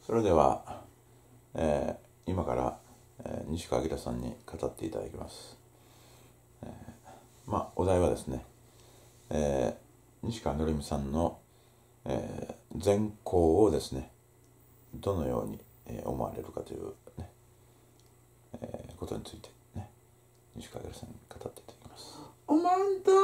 それでは、今から、西川明さんに語っていただきます。お題はですね、西川のりみさんの、善行をですね、どのように思われるかという、ねことについてね、西川明さんに語っていただきます。 おまんと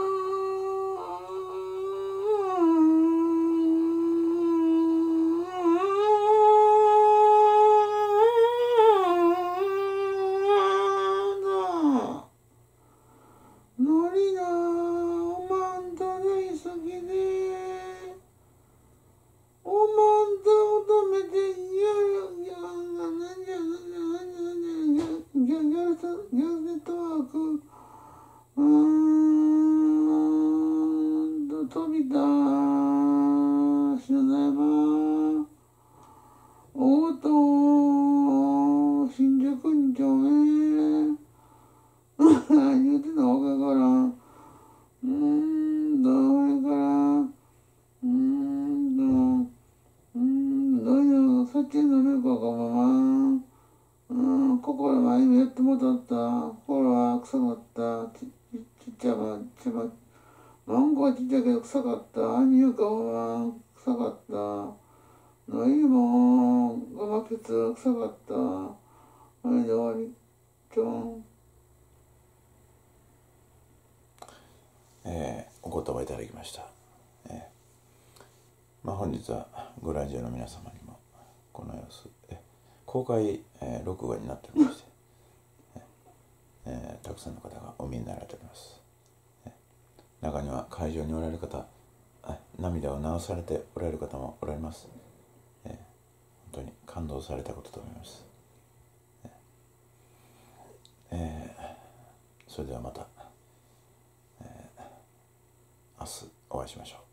のりがおまんと大好きで、おまんとを止めてギャルネットワーク飛びた知らないば大戸新宿2丁目言うてたわけからどれからどういう酒飲めるかまま心が今やってもたった心は臭かったちっちゃまマンゴーはちっちゃいけど臭かった。アニユカは臭かった。ノイモが負けつ臭かった。あれで終わり。ちょん。 お言葉いただきました。本日はご来場の皆様にもこの様子公開、録画になっておりまして、たくさんの方がお見えになられております。中には会場におられる方、涙を流されておられる方もおられます。本当に感動されたことと思います。それではまた、明日お会いしましょう。